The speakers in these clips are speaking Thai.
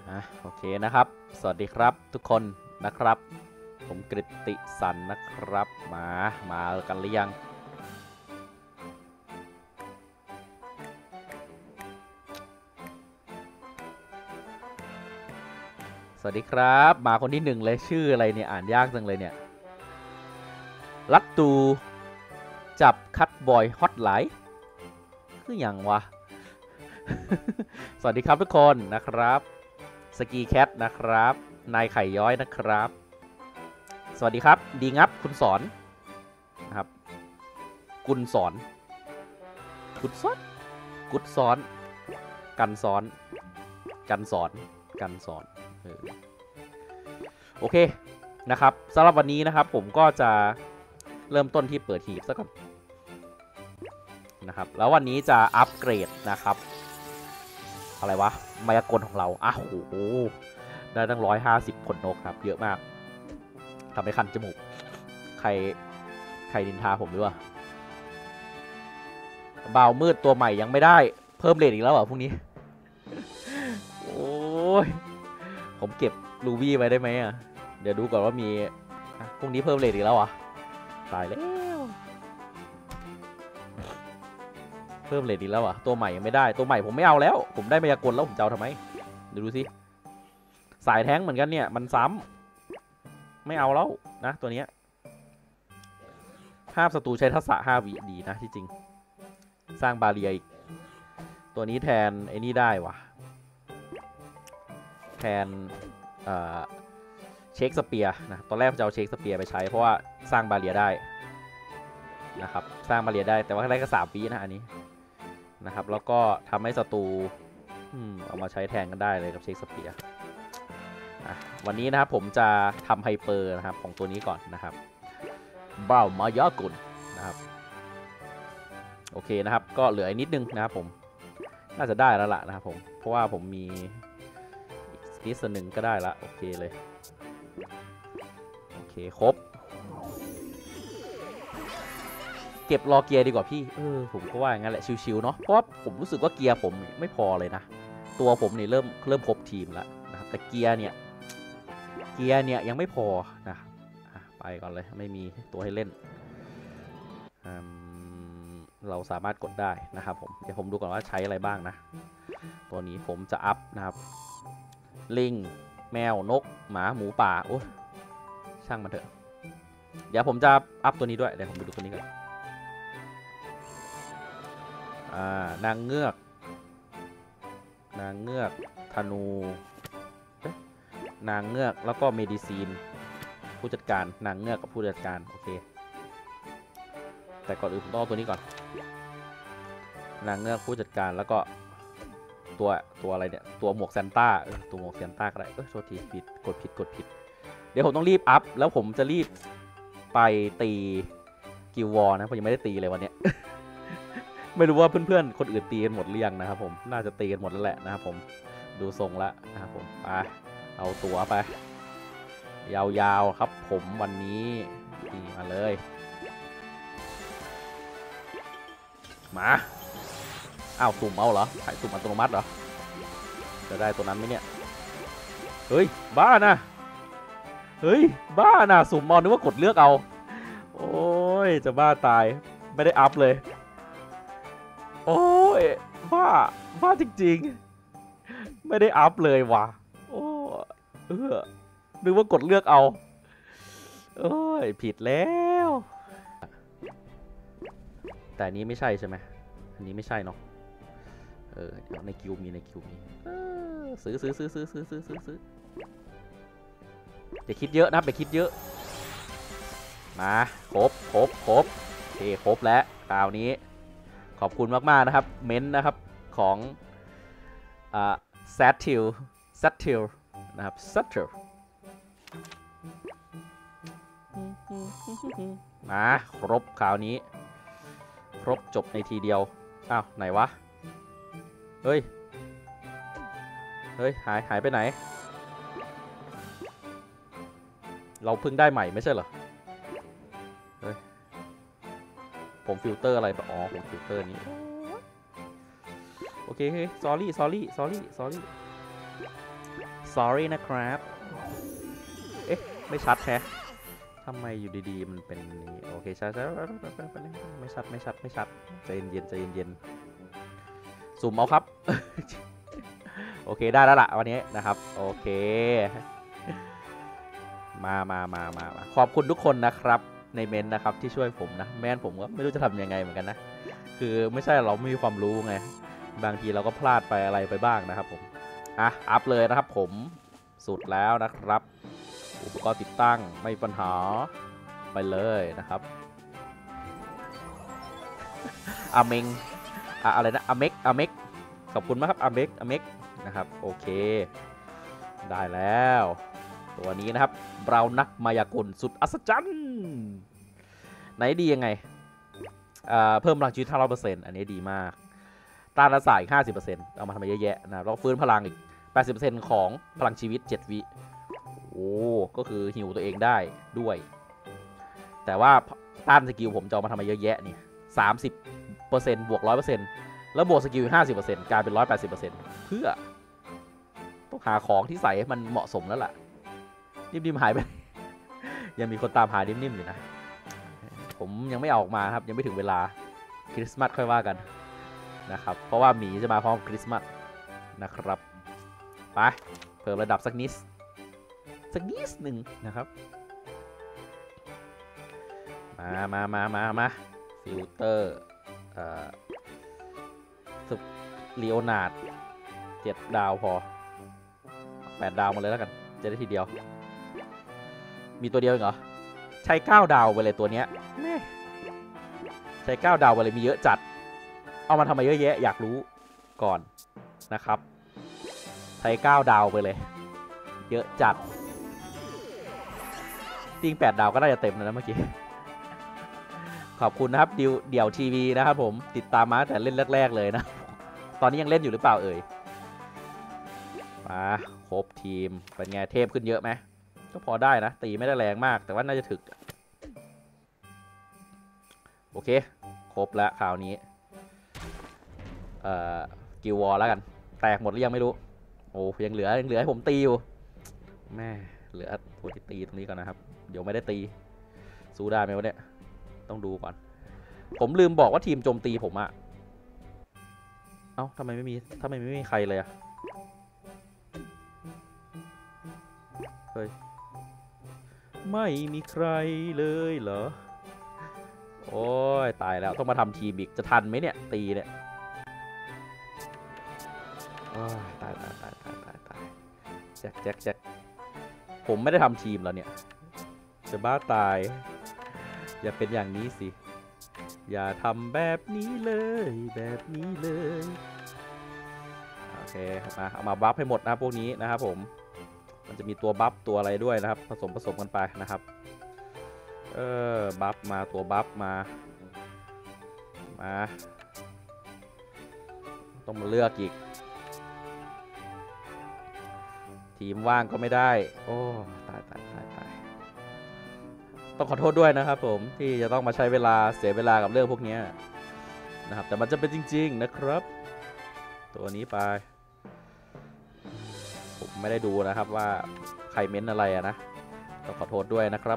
โอเคนะครับสวัสดีครับทุกคนนะครับผมกฤติสันนะครับมากันหรือยังสวัสดีครับมาคนที่หนึ่งเลยชื่ออะไรเนี่ยอ่านยากจังเลยเนี่ยลัตตูจับคัตบอยฮอตไลท์คืออย่างวะ สวัสดีครับทุกคนนะครับสกีแคทนะครับนายไข่ย้อยนะครับสวัสดีครับดีงับคุณสอนนะครับกุลสอนกุศลกุศลกันสอนกันสอนกันสอนโอเคนะครับสำหรับวันนี้นะครับผมก็จะเริ่มต้นที่เปิดหีบซะก่อนนะครับแล้ววันนี้จะอัปเกรดนะครับอะไรวะมายากลของเราโหได้ตั้ง150 ขนนกครับเยอะมากทำให้คันจมูกใครนินทาผมด้วยบ่าวมืดตัวใหม่ยังไม่ได้เพิ่มเรทอีกแล้วเหรอพรุ่งนี้โอ้ยผมเก็บลูบี้ไว้ได้ไหมเดี๋ยวดูก่อนว่ามีพรุ่งนี้เพิ่มเรทอีกแล้วตายแล้วเพิ่มเรทอีกแล้วตัวใหม่ยังไม่ได้ตัวใหม่ผมไม่เอาแล้วผมได้มายากลแล้วผมจะเอาทำไมเดี๋ยวดูสิสายแท้งเหมือนกันเนี่ยมันซ้ำไม่เอาแล้วนะตัวนี้ห้ามศัตรูใช้ทักษะ5 วิดีนะที่จริงสร้างบาเรียอีกตัวนี้แทนไอ้นี่ได้วะแทนเช็คสเปียร์นะตอนแรกจะเอาเช็คสเปียร์ไปใช้เพราะว่าสร้างบาเรียได้นะครับสร้างบาเรียได้แต่ว่าได้แค่3 วินะอันนี้นะครับแล้วก็ทำให้ศัตรูเอามาใช้แทนกันได้เลยกับเช็คสเปียร์วันนี้นะครับผมจะทำไฮเปอร์นะครับของตัวนี้ก่อนนะครับบ่าวมายากุลนะครับโอเคนะครับก็เหลืออีกนิดนึงนะครับผมน่าจะได้แล้วล่ะนะครับผมเพราะว่าผมมีอีก1ก็ได้ละโอเคเลยโอเคครบเก็บรอเกียร์ดีกว่าพี่ผมก็ว่าอย่างนั้นแหละชิวๆเนาะเพราะว่าผมรู้สึกว่าเกียร์ผมไม่พอเลยนะตัวผมนี่เริ่มครบทีมแล้วนะครับแต่เกียร์เนี่ยยังไม่พอนะไปก่อนเลยไม่มีตัวให้เล่นเราสามารถกดได้นะครับผมเดี๋ยวผมดูก่อนว่าใช้อะไรบ้างนะตัวนี้ผมจะอัพนะครับลิงแมวนกหมาหมูป่าโอ้ช่างมันเถอะเดี๋ยวผมจะอัพตัวนี้ด้วยเดี๋ยวผมไปดูตัวนี้ก่อนนางเงือกธนูนางเงือกแล้วก็เมดิซีนผู้จัดการนางเงือกกับผู้จัดการโอเคแต่ก่อนอื่นผมต้องเอาตัวนี้ก่อนนางเงือกผู้จัดการแล้วก็ตัวอะไรเนี่ยตัวหมวกซานต้าตัวหมวกซานต้าก็ได้โทษทีกดผิดเดี๋ยวผมต้องรีบอัพแล้วผมจะรีบไปตีกิลวอร์นะผมยังไม่ได้ตีเลยวันนี้ ไม่รู้ว่าเพื่อนๆคนอื่นตีกันหมดหรือยังนะครับผมน่าจะตีกันหมดแล้วแหละนะครับผมดูทรงละนะครับผมไปเอาตัวไปยาวๆครับผมวันนี้มาเลยมาสุ่มเอาเหรอถ่ายสุ่มอัตโนมัติเหรอจะได้ตัวนั้นไหมเนี่ยเฮ้ยบ้านะสุ่มมอนึกว่ากดเลือกเอาโอ้ยจะบ้าตายไม่ได้อัพเลยโอ้ยบ้าจริงๆไม่ได้อัพเลยว่ะโอ้นึกว่ากดเลือกเอาโอ้ยผิดแล้วแต่อันนี้ไม่ใช่ใช่ไหมอันนี้ไม่ใช่เนาะเดี๋ยวในคิวมีซื้ออย่าคิดเยอะนะอย่าคิดเยอะมาครบโอเคครบแล้วคราวนี้ขอบคุณมากๆนะครับเม้นนะครับของแซททิลนะครับแซททิลมาครบคราวนี้ครบจบในทีเดียวไหนวะเฮ้ยหายไปไหนเราเพิ่งได้ใหม่ไม่ใช่เหรอผมฟิลเตอร์อะไรผมฟิลเตอร์นี้โอเคsorry sorry นะครับเอ๊ะไม่ชัดแฮะทำไมอยู่ดีๆมันเป็นนี้โอเคชัดไม่ชัดใจเย็นซูมเอาครับ โอเคได้แล้วล่ะวันนี้นะครับโอเคมาขอบคุณทุกคนนะครับในเมนนะครับที่ช่วยผมนะแมนผมก็ไม่รู้จะทำยังไงเหมือนกันนะคือไม่ใช่เราไม่มีความรู้ไงบางทีเราก็พลาดไปอะไรไปบ้างนะครับผมอัพเลยนะครับผมสุดแล้วนะครับอุปกรณ์ติดตั้งไม่มีปัญหาไปเลยนะครับอเมงอะไรนะอเมกขอบคุณมากครับอเมกนะครับโอเคได้แล้วตัวนี้นะครับเรานักมายากลสุดอัศจรรย์ไหนดียังไงเพิ่มพลังชีวิต 500% อันนี้ดีมากต้านรักษาอีก 50% เอามาทำไมเยอะแยะนะแล้วฟื้นพลังอีก 80% ของพลังชีวิต 7 วิโอ้ก็คือหิวตัวเองได้ด้วยแต่ว่าต้านสกิลผมจะเอามาทำไมเยอะแยะนี่ 30% บวก 100% แล้วบวกสกิล 50% กลายเป็น 180% เพื่อต้องหาของที่ใส่ให้มันเหมาะสมแล้วล่ะนิ่มๆหายไป ยังมีคนตามหานิ่มๆอยู่นะผมยังไม่ออกมาครับยังไม่ถึงเวลาคริสต์มาสค่อยว่ากันนะครับเพราะว่าหมีจะมาพร้อมคริสต์มาสนะครับไปเพิ่มระดับสักนิดหนึ่งนะครับมาฟิลเตอร์ลีโอนาร์ด7 ดาวพอ8 ดาวมาเลยแล้วกันจะได้ทีเดียวมีตัวเดียวเหรอใช้9 ดาวไปเลยตัวเนี้ยใช้9 ดาวไปเลยมีเยอะจัดเอามาทำไมเยอะแยะอยากรู้ก่อนนะครับใช้9 ดาวไปเลยเยอะจัดจริง8 ดาวก็น่าจะเต็มนะเมื่อกี้ขอบคุณนะครับเดี่ยวทีวีนะครับผมติดตามมาแต่เล่นแรกๆเลยนะตอนนี้ยังเล่นอยู่หรือเปล่าเอ่ยมาครบทีมเป็นไงเทพขึ้นเยอะไหมก็พอได้นะตีไม่ได้แรงมากแต่ว่าน่าจะถึกโอเคครบแล้วคราวนี้กิลวอลแล้วกันแตกหมดหรือยังไม่รู้โอ้ยังเหลือให้ผมตีอยู่แม่เหลือตัวที่ตีตรงนี้ก่อนนะครับเดี๋ยวไม่ได้ตีสู้ได้ไหมวะเนี่ยต้องดูก่อนผมลืมบอกว่าทีมโจมตีผมอะเอ้าทำไมไม่มีใครเลยอะเฮ้ยไม่มีใครเลยเหรอโอ้ยตายแล้วต้องมาทำทีมอีกจะทันไหมเนี่ยตีเนี่ยตายแจ็คผมไม่ได้ทำทีมแล้วเนี่ยจะบ้าตายอย่าเป็นอย่างนี้สิอย่าทำแบบนี้เลยโอเคมาเอามาบัฟให้หมดนะพวกนี้นะครับผมมันจะมีตัวบัฟตัวอะไรด้วยนะครับผสมกันไปนะครับบัฟมาตัวบัฟมาต้องมาเลือกอีกทีมว่างก็ไม่ได้โอ้ตายต้องขอโทษด้วยนะครับผมที่จะต้องมาใช้เวลาเสียเวลากับเรื่องพวกนี้นะครับแต่มันจะเป็นจริงๆนะครับตัวนี้ไปผมไม่ได้ดูนะครับว่าใครเม้นอะไรนะต้องขอโทษด้วยนะครับ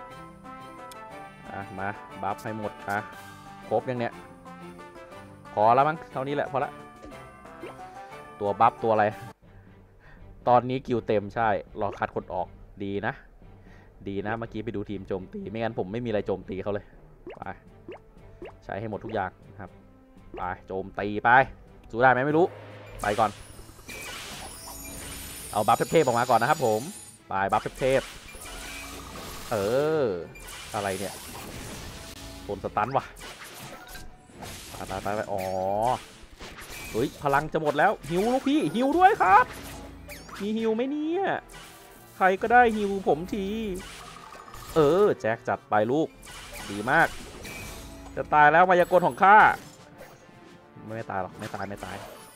มาบัฟให้หมดครบยังเนี่ยพอแล้วมั้งเท่านี้แหละพอละตัวบัฟตัวอะไรตอนนี้กิวเต็มใช่รอคัดคนออกดีนะเมื่อกี้ไปดูทีมโจมตีไม่งั้นผมไม่มีอะไรโจมตีเขาเลยไปใช้ให้หมดทุกอย่างครับไปโจมตีไปสู้ได้ไหมไม่รู้ไปก่อนเอาบัฟเทพๆออกมาก่อนนะครับผมไปบัฟเทพอะไรเนี่ยโดนสตันว่ะตายอ๋อเฮ้ยพลังจะหมดแล้วฮิวลูกพี่ฮิวด้วยครับมีฮิวไหมเนี่ยใครก็ได้ฮิวผมทีแจ็คจัดไปลูกดีมากจะตายแล้วมายากลของข้าไม่ตายหรอกไม่ตาย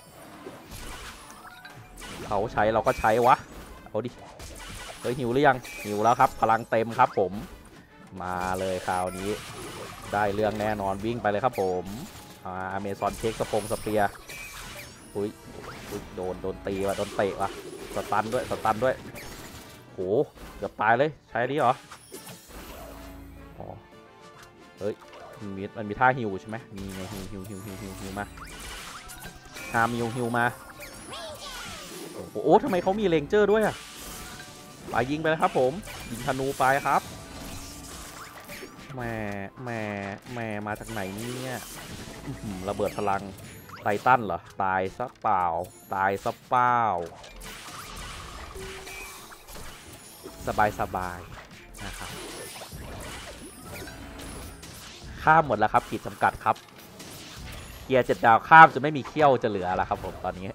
เขาใช้เราก็ใช้วะเอาดิเฮ้ยหิวหรือยังหิวแล้วครับพลังเต็มครับผมมาเลยคราวนี้ได้เรื่องแน่นอนวิ่งไปเลยครับผมอเมซอนเช็คสเปียร์อุ้ยโดนตีว่ะโดนเตะว่ะสตันด้วยสตันด้วยโหเกือบตายเลยใช้อันนี้เหรออ๋อเฮ้ยมันมีท่าฮิวใช่ไหมมีไงฮิวมาฮามฮิวมาโอ้ทำไมเขามีเลนเจอร์ด้วยอะไปยิงไปแล้วครับผมยิงธนูไปครับแม่มาจากไหนเนี่ยระเบิดพลังไททันเหรอตายซะเปล่าตายซะเปล่าสบายนะครับข้ามหมดแล้วครับขีดจำกัดครับเกียร์7 ดาวข้ามจะไม่มีเขี้ยวจะเหลือแล้วครับผมตอนนี้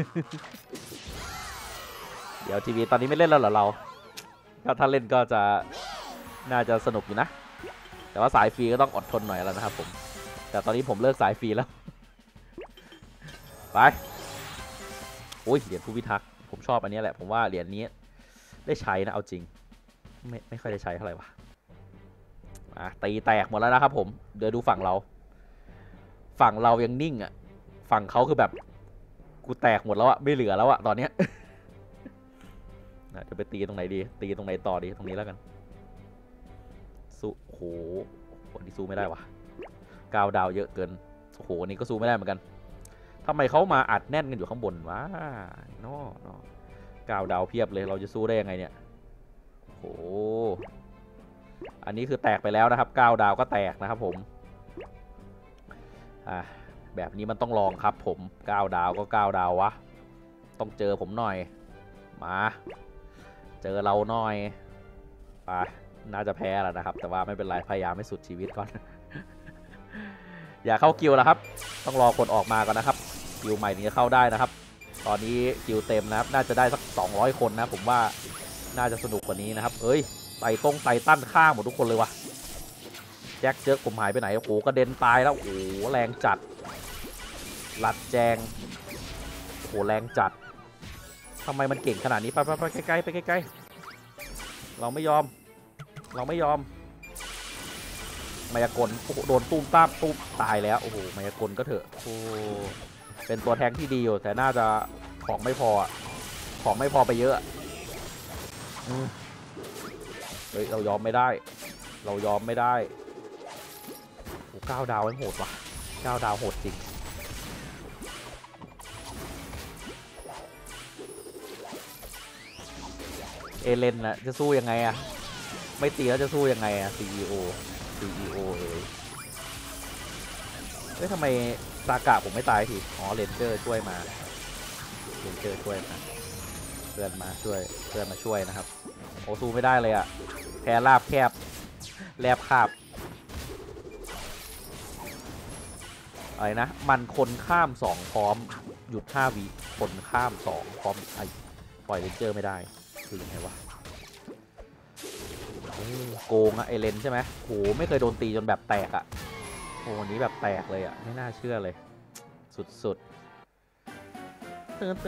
เดี๋ยวทีวีตอนนี้ไม่เล่นแล้วเหรอเราถ้าเล่นก็จะน่าจะสนุกอยู่นะแต่ว่าสายฟรีก็ต้องอดทนหน่อยแล้วนะครับผมแต่ตอนนี้ผมเลิกสายฟรีแล้วไปโอ้ยเหรียญผู้พิทักษ์ผมชอบอันนี้แหละผมว่าเหรียญนี้ได้ใช้นะเอาจริงไม่ค่อยได้ใช้เท่าไหร่วะตีแตกหมดแล้วนะครับผมเดี๋ยวดูฝั่งเรายังนิ่งอ่ะฝั่งเขาคือแบบกูแตกหมดแล้วอะไม่เหลือแล้วอะตอนเนี้ยจะไปตีตรงไหนดีตีตรงไหนต่อดีตรงนี้แล้วกันสู้โอ้โหคนที่สู้ไม่ได้วะ9 ดาวเยอะเกินโอ้โหนี่ก็สู้ไม่ได้เหมือนกันทำไมเขามาอัดแน่นกันอยู่ข้างบนวะนอ9 ดาวเพียบเลยเราจะสู้ได้ยังไงเนี่ยโอ้โหอันนี้คือแตกไปแล้วนะครับ9 ดาวก็แตกนะครับผมแบบนี้มันต้องลองครับผม9 ดาวก็9 ดาววะต้องเจอผมหน่อยมาเจอเราหน่อยไปน่าจะแพ้แล้วนะครับแต่ว่าไม่เป็นไรพยายามให้สุดชีวิตก่อน อย่าเข้ากิลแล้วครับต้องรอคนออกมาก่อนนะครับกิลใหม่ถึงจะเข้าได้นะครับตอนนี้กิลเต็มนะครับน่าจะได้สัก200 คนนะผมว่าน่าจะสนุกกว่านี้นะครับเอ้ยไต่ตั้นฆ่าหมดทุกคนเลยวะแจ็คเจ๊กผมหายไปไหนโอ้โหกระเด็นตายแล้วโอ้โหแรงจัดลัดแจงโอ้โหแรงจัดทำไมมันเก่งขนาดนี้ไปใกล้ไปใกล้เราไม่ยอมมายากลโอ้โหโดนตุ้มตายแล้วโอ้โหมายากลก็เถอะโอ้เป็นตัวแทงที่ดีอยู่แต่น่าจะของไม่พอไปเยอะเฮ้ยเรายอมไม่ได้โอ้9 ดาวโหดว่ะ9 ดาวโหดจริงเอเลนน่ะจะสู้ยังไงอะไม่ตีแล้วจะสู้ยังไงอะ CEO เฮ้ยทำไมซากะผมไม่ตายทีอ๋อเรนเจอร์ช่วยมาเพื่อนมาช่วยนะครับโอ้สู้ไม่ได้เลยอะแพ้ราบแคบแลบคาบอะไรนะมันคนข้าม2พร้อมหยุด5 วิคนข้าม2พร้อมปล่อยเรนเจอร์ไม่ได้คือยังไงวะโกงอะไอเลนใช่ไหมโหไม่เคยโดนตีจนแบบแตกอะโอ้วันนี้แบบแตกเลยอะไม่น่าเชื่อเลยสุดเตือน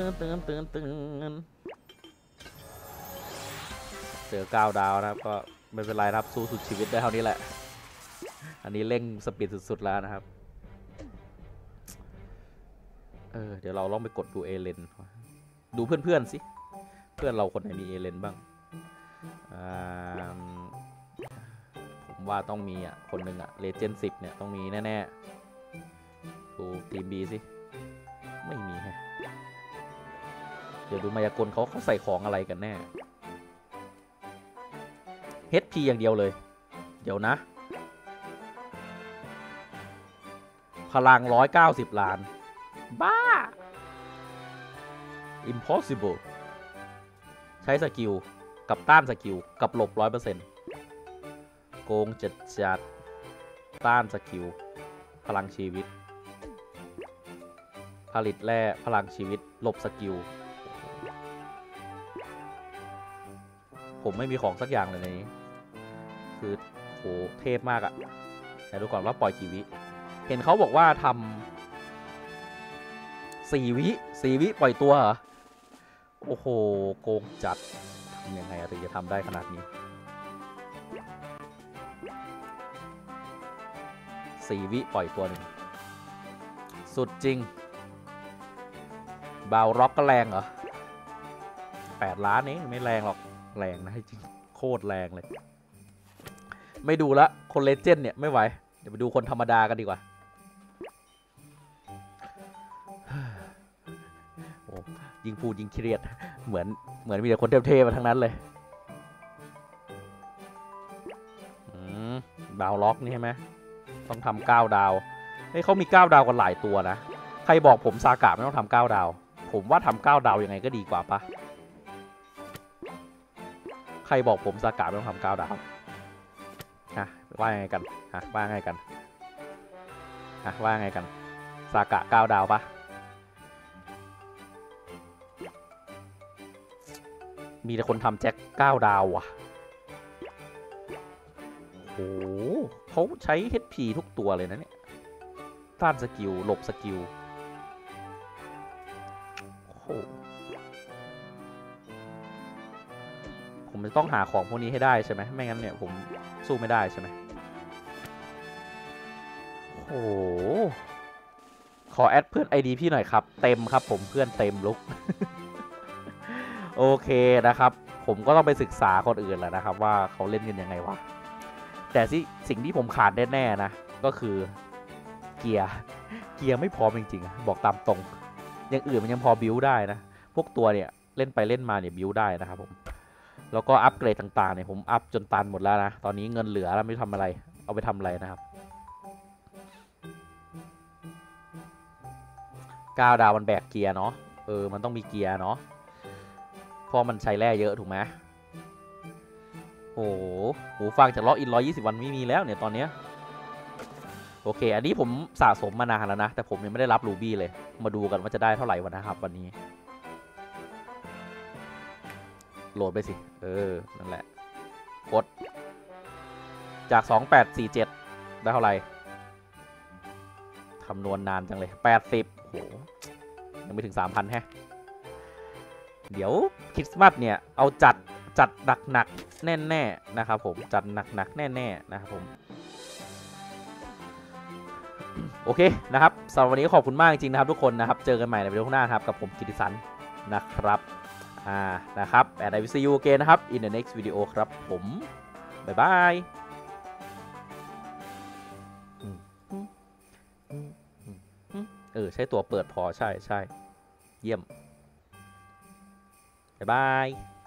เจอ9 ดาวนะครับก็ไม่เป็นไรครับสู้สุดชีวิตได้เท่านี้แหละอันนี้เร่งสปีดสุดๆแล้วนะครับเดี๋ยวเราลองไปกดดูเอเลนดูเพื่อนสิเพื่อนเราคนไหนมีเอเลนบ้างผมว่าต้องมีอ่ะคนหนึ่งอ่ะเลเจนด์10เนี่ยต้องมีแน่ๆดูทีมบีสิไม่มีฮะเดี๋ยวดูมายากลเขาใส่ของอะไรกันแน่ HP อย่างเดียวเลยเดี๋ยวนะพลัง190 ล้านบ้า impossible ใช้สกิลกับต้านสกิลกับหลบ 100% โกงจัดต้านสกิลพลังชีวิตผลิตแร่พลังชีวิตหลบสกิลผมไม่มีของสักอย่างเลยในนี้คือโหเทพมากอะแต่ดูก่อนว่าปล่อยกี่วิเห็นเขาบอกว่าทำ4 วิปล่อยตัวเหรอโอ้โหโกงจัดทำยังไงถึงจะทำได้ขนาดนี้4 วิปล่อยตัวหนึ่งสุดจริงบาวร็อกก็แรงเหรอ 8 ล้านเองไม่แรงหรอกแรงนะจริงโคตรแรงเลยไม่ดูละคนเลเจนด์เนี่ยไม่ไหวเดี๋ยวไปดูคนธรรมดากันดีกว่าโอ้ยิงพูดยิงเครียดเหมือนมีแต่คนเทพๆมาทั้งนั้นเลยดาวล็อกนี่ใช่ไหมต้องทำ9 ดาวเฮ้ยเขามี9 ดาวกันหลายตัวนะใครบอกผมซากะไม่ต้องทำ9 ดาวผมว่าทำ9 ดาวยังไงก็ดีกว่าปะใครบอกผมซากะไม่ต้องทำ9 ดาวฮะว่าไงกันฮะว่าไงกันฮะว่าไงกันซากะ9 ดาวปะมีแต่คนทำแจ็ค9 ดาวว่ะโอ้โหเขาใช้ HP ทุกตัวเลยนะเนี่ยต้านสกิลหลบสกิลโอ้โหผมจะต้องหาของพวกนี้ให้ได้ใช่ไหมไม่งั้นเนี่ยผมสู้ไม่ได้ใช่ไหมโอ้โหขอแอดเพื่อน ID พี่หน่อยครับเต็มครับผมเพื่อนเต็มลุก โอเคนะครับผมก็ต้องไปศึกษาคนอื่นแหละนะครับว่าเขาเล่นกันยังไงวะแต่สิ่งที่ผมขาดแน่ๆนะก็คือเกียร์ไม่พร้อมจริงๆบอกตามตรงอย่างอื่นมันยังพอบิวได้นะพวกตัวเนี่ยเล่นไปเล่นมาเนี่ยบิวได้นะครับผมแล้วก็อัปเกรดต่างๆเนี่ยผมอัพจนตันหมดแล้วนะตอนนี้เงินเหลือแล้วไม่ทำอะไรเอาไปทำอะไรนะครับ9 ดาวมันแบกเกียร์เนาะมันต้องมีเกียร์เนาะเพราะมันใช้แร่เยอะถูกไหมโอ้โหหูฟังจากล็อกอิน120 วันไม่มีแล้วเนี่ยตอนเนี้ยโอเคอันนี้ผมสะสมมานานแล้วนะแต่ผมยังไม่ได้รับรูบี้เลยมาดูกันว่าจะได้เท่าไหร่วันนะครับวันนี้โหลดไปสินั่นแหละกดจาก2847ได้เท่าไหร่คำนวณนานจังเลย80โหยังไม่ถึง 3,000 แฮะเดี๋ยวคริสต์มาสเนี่ยเอาจัดหนักๆแน่ๆนะครับผมจัดหนักๆแน่ๆนะครับผมโอเคนะครับสำหรับวันนี้ขอบคุณมากจริงๆนะครับทุกคนนะครับเจอกันใหม่ในวิดีโอหน้าครับกับผมกิติสันนะครับนะครับand I will see you again นะครับ in the next video ครับผมบ๊ายบายใช้ตัวเปิดพอใช่เยี่ยมบ๊ายบาย